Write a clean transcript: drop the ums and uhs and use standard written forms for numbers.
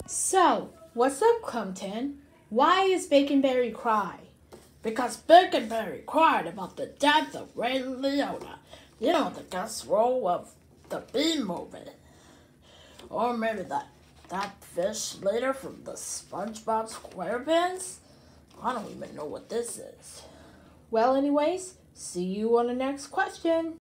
So, what's up, Clumpton? Why is Baconberry cry? Because Baconberry cried about the death of Ray Liotta, the guest role of the B movie. Or maybe that fish later from the SpongeBob SquarePants? I don't even know what this is. Well, anyways, see you on the next question.